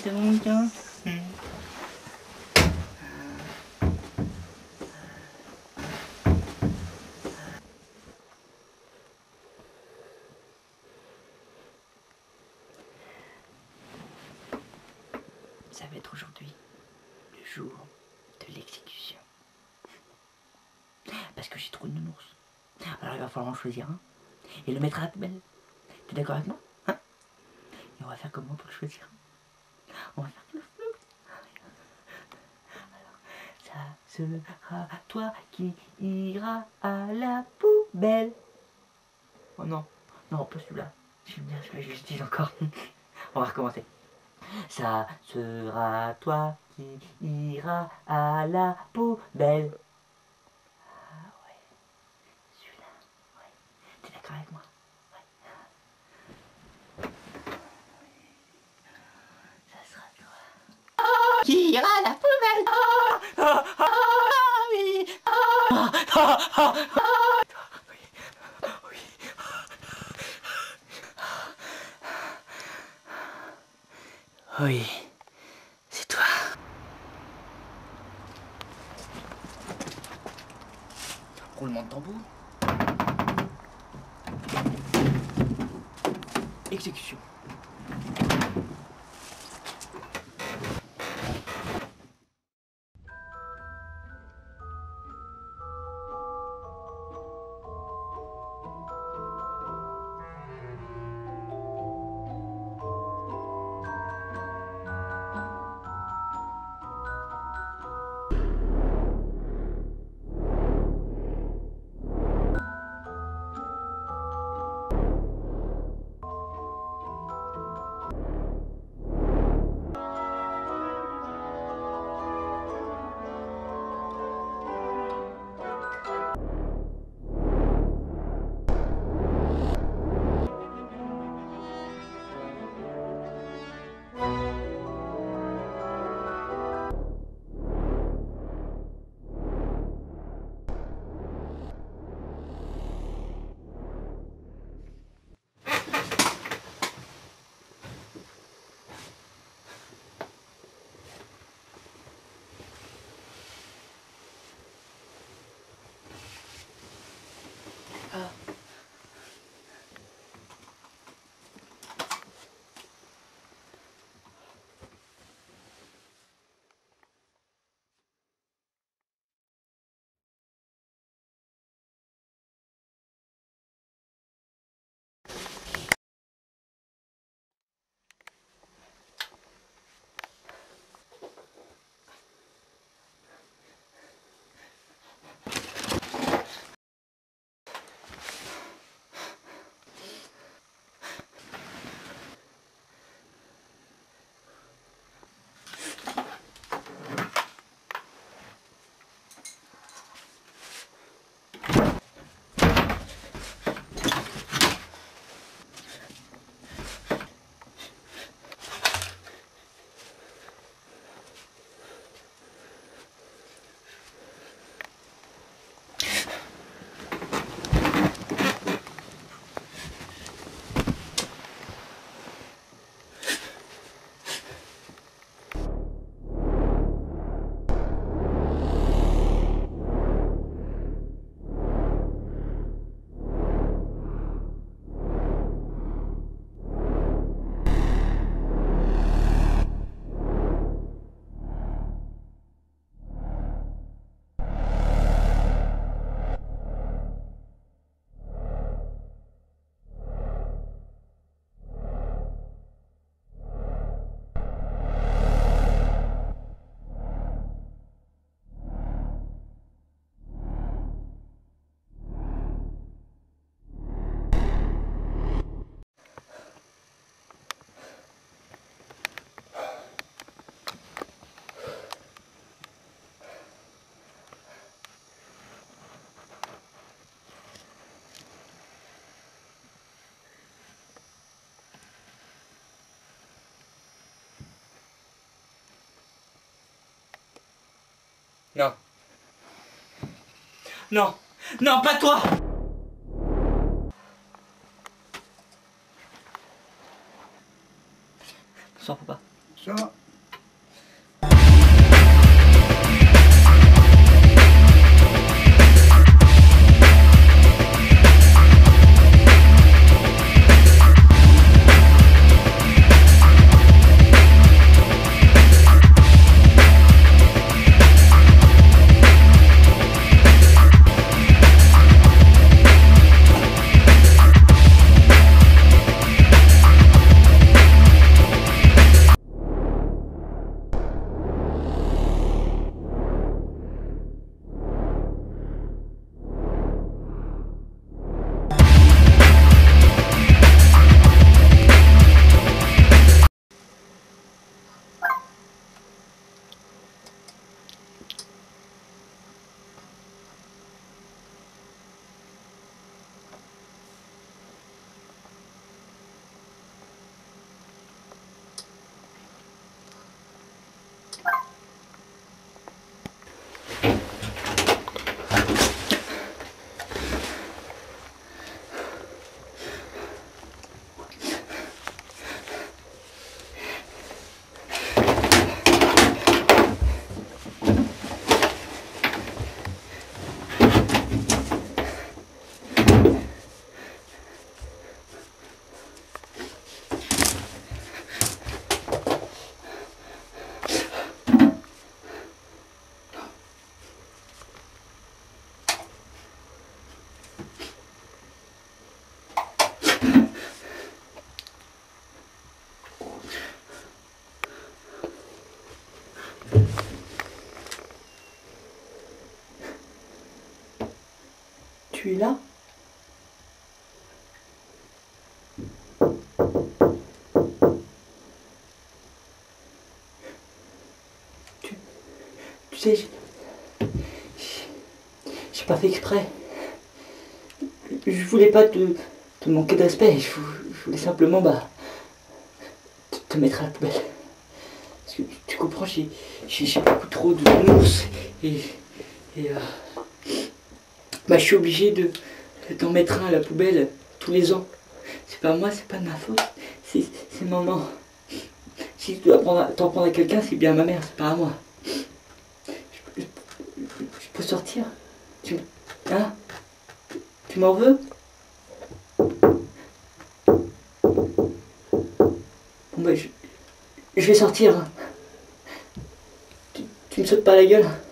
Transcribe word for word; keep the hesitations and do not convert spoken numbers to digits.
c'est bon, tiens. Ça va être aujourd'hui le jour de l'exécution. Parce que j'ai trop de nounours. Alors il va falloir en choisir un et le mettre à la poubelle. T'es d'accord avec moi, hein? Et on va faire comment pour le choisir? On va faire le flou. Alors, ça sera toi qui ira à la poubelle. Oh non, non, pas celui-là. J'aime bien celui-là, je dis encore. On va recommencer. Ça sera toi qui ira à la poubelle. Ah ouais, celui-là, ouais. T'es d'accord avec moi? Ouais. Ça sera toi qui ira à la poubelle. Ah, ah, ah, ah, oui. Ah, ah, ah, ah. Oui, c'est toi. Roulement de tambour. Exécution. Ah. Non. Non. Non, pas toi. Bonsoir, papa. Ça. Tu es là? Tu, tu sais, j'ai j'ai pas fait exprès. Je voulais pas te, te manquer de respect. Je, je voulais simplement bah, te, te mettre à la poubelle. Parce que tu comprends, j'ai beaucoup trop de nounours et, et euh, bah, je suis obligé de d'en mettre un à la poubelle tous les ans. C'est pas moi, c'est pas de ma faute, c'est maman. Si tu dois t'en prendre à quelqu'un, c'est bien à ma mère, c'est pas à moi. Je, je, je peux sortir? Tu, hein? Tu m'en veux? Bon bah je, je vais sortir. Tu, tu me sautes pas la gueule?